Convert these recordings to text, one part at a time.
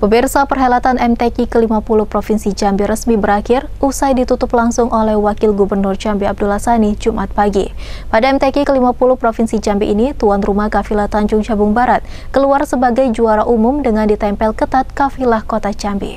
Pemirsa, perhelatan MTQ ke-50 Provinsi Jambi resmi berakhir usai ditutup langsung oleh Wakil Gubernur Jambi Abdullah Sani Jumat pagi. Pada MTQ ke-50 Provinsi Jambi ini, tuan rumah Kafilah Tanjung Jabung Barat keluar sebagai juara umum dengan ditempel ketat Kafilah Kota Jambi.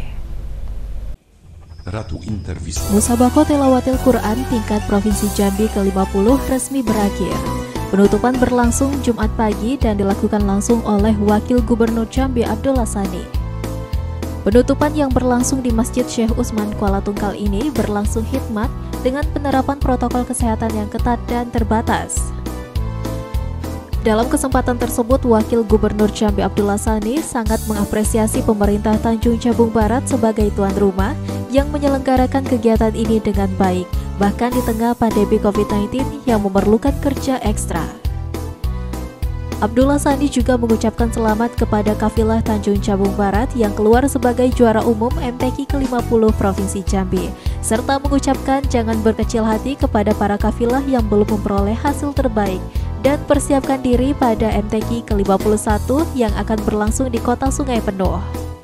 Musabaqah Tilawatil Quran tingkat Provinsi Jambi ke-50 resmi berakhir. Penutupan berlangsung Jumat pagi dan dilakukan langsung oleh Wakil Gubernur Jambi Abdullah Sani. Penutupan yang berlangsung di Masjid Syekh Utsman Kuala Tungkal ini berlangsung hikmat dengan penerapan protokol kesehatan yang ketat dan terbatas. Dalam kesempatan tersebut, Wakil Gubernur Jambi Abdullah Sani sangat mengapresiasi pemerintah Tanjung Jabung Barat sebagai tuan rumah yang menyelenggarakan kegiatan ini dengan baik, bahkan di tengah pandemi COVID-19 yang memerlukan kerja ekstra. Abdullah Sani juga mengucapkan selamat kepada Kafilah Tanjung Jabung Barat yang keluar sebagai juara umum MTQ ke-50 Provinsi Jambi, serta mengucapkan jangan berkecil hati kepada para kafilah yang belum memperoleh hasil terbaik dan persiapkan diri pada MTQ ke-51 yang akan berlangsung di Kota Sungai Penuh.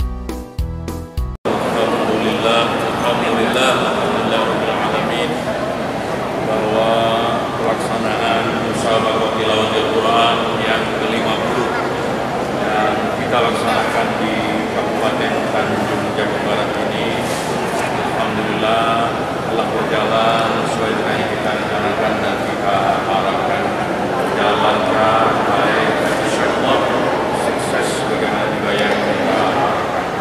Alhamdulillah bahwa pelaksanaan Musabaqah Tilawatil Quran yang ke-50 yang kita laksanakan di Kabupaten Tanjung Jabung Barat ini, alhamdulillah telah berjalan sesuai dengan yang kita rencanakan dan kita harapkan berjalan lancar, baik, insyaallah sukses bagaimana juga yang kita harapkan.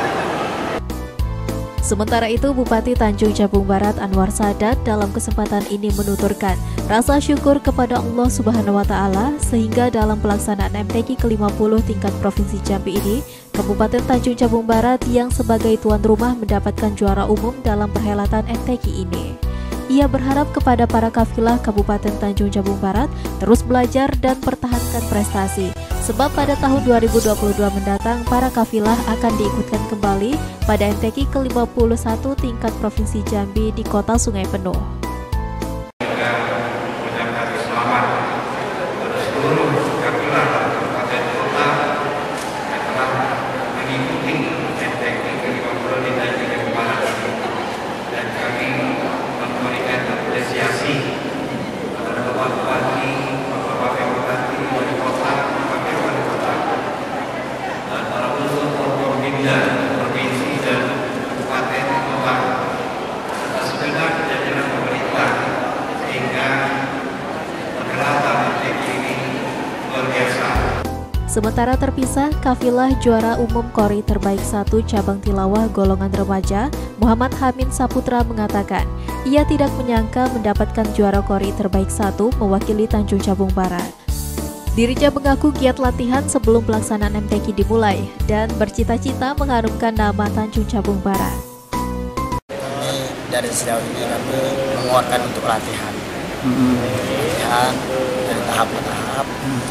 Sementara itu, Bupati Tanjung Jabung Barat Anwar Sadat dalam kesempatan ini menuturkan rasa syukur kepada Allah Subhanahu wa Ta'ala sehingga dalam pelaksanaan MTQ ke-50 tingkat Provinsi Jambi ini, Kabupaten Tanjung Jabung Barat yang sebagai tuan rumah mendapatkan juara umum dalam perhelatan MTQ ini. Ia berharap kepada para kafilah Kabupaten Tanjung Jabung Barat terus belajar dan pertahankan prestasi, sebab pada tahun 2022 mendatang para kafilah akan diikutkan kembali pada MTQ ke-51 tingkat Provinsi Jambi di Kota Sungai Penuh. Sementara terpisah, kafilah juara umum Qori Terbaik 1 Cabang Tilawah Golongan Remaja, Muhammad Hamin Saputra mengatakan, ia tidak menyangka mendapatkan juara Qori Terbaik 1 mewakili Tanjung Jabung Barat. Dirinya mengaku giat latihan sebelum pelaksanaan MTQ dimulai dan bercita-cita mengharumkan nama Tanjung Jabung Barat. Dari sejauh ini kami menguatkan untuk latihan, dari tahap ke tahap.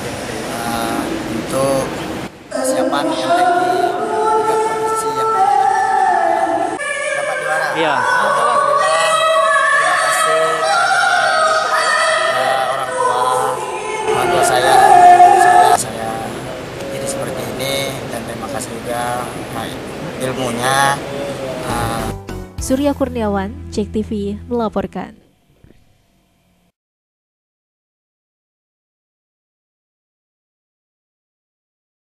Untuk persiapan MTQ provinsi yang dapat juara. Iya. Alhamdulillah, terima kasih kepada orang tua saya jadi seperti ini, dan terima kasih juga ilmunya. Surya Kurniawan, JEK TV melaporkan.